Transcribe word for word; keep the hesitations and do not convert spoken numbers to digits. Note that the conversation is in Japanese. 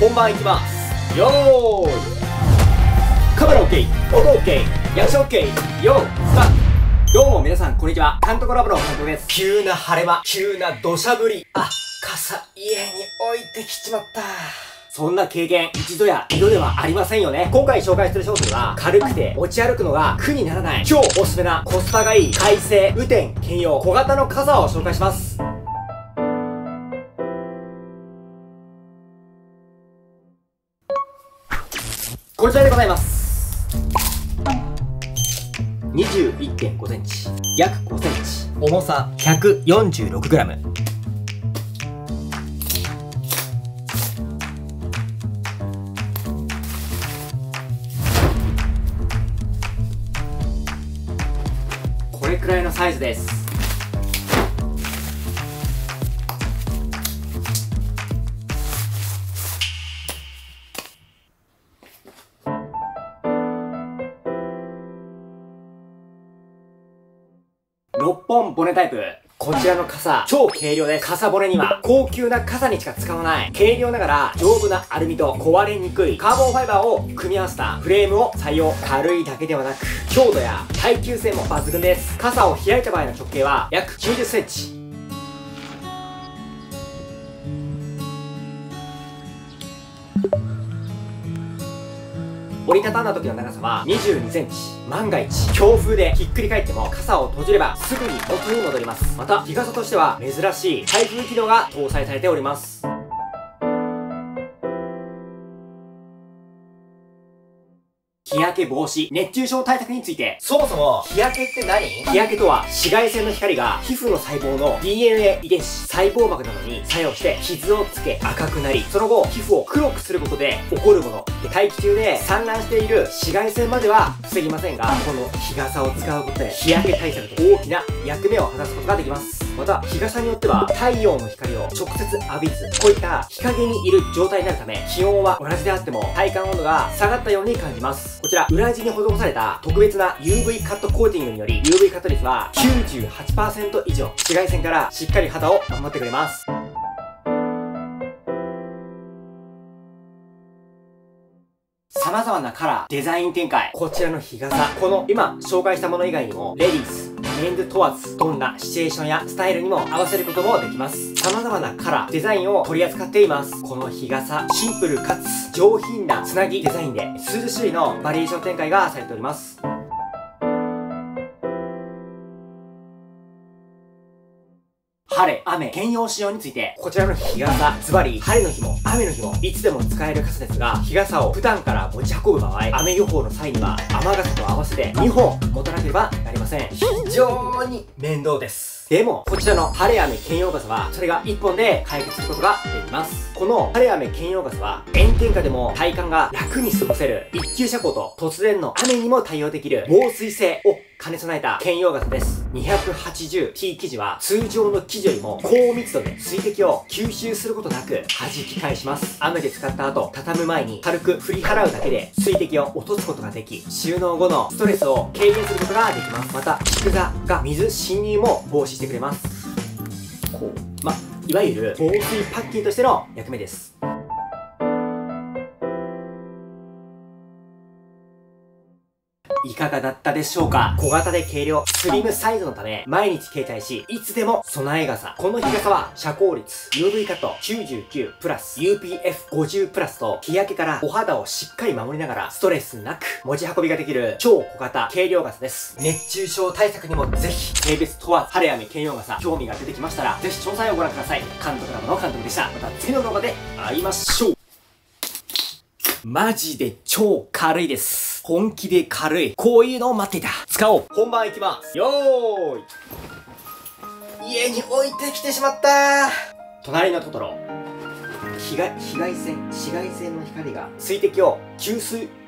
本番いきます。よーい、カメラ OK、 音 OK、 役者 OK、 よースタート。どうも皆さんこんにちは、監督ラボの監督です。急な晴れ間、急な土砂降り、あ、傘家に置いてきちまった。そんな経験、一度や二度ではありませんよね。今回紹介する商品は、軽くて持ち歩くのが苦にならない、超おすすめなコスパがいい、快晴、雨天、兼用、小型の傘を紹介します。こちらでございます。にじゅういってんごセンチ、約ごセンチ、重さ ひゃくよんじゅうろくグラム。これくらいのサイズです。ろっぽんボネタイプ。こちらの傘、超軽量です。傘ボネには高級な傘にしか使わない軽量ながら丈夫なアルミと壊れにくいカーボンファイバーを組み合わせたフレームを採用。軽いだけではなく強度や耐久性も抜群です。傘を開いた場合の直径は約きゅうじゅっセンチ。折りたたんだ時の長さはにじゅうにセンチ。万が一強風でひっくり返っても傘を閉じればすぐに元に戻ります。また日傘としては珍しい台風機能が搭載されております。日焼け防止、熱中症対策について。そもそも日焼けって何？日焼けとは紫外線の光が皮膚の細胞の ディーエヌエー 遺伝子、細胞膜などに作用して傷をつけ赤くなり、その後皮膚を黒くすることで起こるもので、大気中で散乱している紫外線までは防ぎませんが、この日傘を使うことで日焼け対策と大きな役目を果たすことができます。また日傘によっては太陽の光を直接浴びず、こういった日陰にいる状態になるため、気温は同じであっても体感温度が下がったように感じます。こちら裏地に施された特別な ユーブイ カットコーティングにより ユーブイ カット率は きゅうじゅうはちパーセント 以上、紫外線からしっかり肌を守ってくれます。様々なカラー、デザイン展開。こちらの日傘、この今紹介したもの以外にもレディース、メンズ問わず、どんなシチュエーションやスタイルにも合わせることもできます。様々なカラー、デザインを取り扱っています。この日傘、シンプルかつ上品なつなぎデザインで数種類のバリエーション展開がされております。晴れ、雨、兼用仕様について。こちらの日傘、ズバリ晴れの日も雨の日もいつでも使える傘ですが、日傘を普段から持ち運ぶ場合、雨予報の際には雨傘と合わせてにほん持たなければなりません。非常に面倒です。でも、こちらの晴れ雨兼用傘は、それがいっぽんで解決することができます。この晴れ雨兼用傘は、炎天下でも体感が楽に過ごせる、一級遮光と突然の雨にも対応できる防水性を兼ね備えた兼用傘です。にひゃくはちじゅうティー 生地は通常の生地よりも高密度で水滴を吸収することなく弾き返します。雨で使った後、畳む前に軽く振り払うだけで水滴を落とすことができ、収納後のストレスを軽減することができます。また、竹座が水侵入も防止してくれます。こう、ま、いわゆる防水パッキンとしての役目です。いかがだったでしょうか？小型で軽量、スリムサイズのため、毎日携帯し、いつでも備え傘。この日傘は、遮光率、ユーブイ カットきゅうじゅうきゅうプラス、ユーピーエフごじゅう プラスと、日焼けからお肌をしっかり守りながら、ストレスなく持ち運びができる超小型軽量傘です。熱中症対策にもぜひ、性別問わず、晴れ雨兼用傘、興味が出てきましたら、ぜひ詳細をご覧ください。監督ラボの監督でした。また次の動画で会いましょう。マジで超軽いです。本気で軽い。こういうのを待っていた。使おう。本番いきます。よーい。家に置いてきてしまった。隣のトトロ。紫外、紫外線、紫外線の光が水滴を吸水、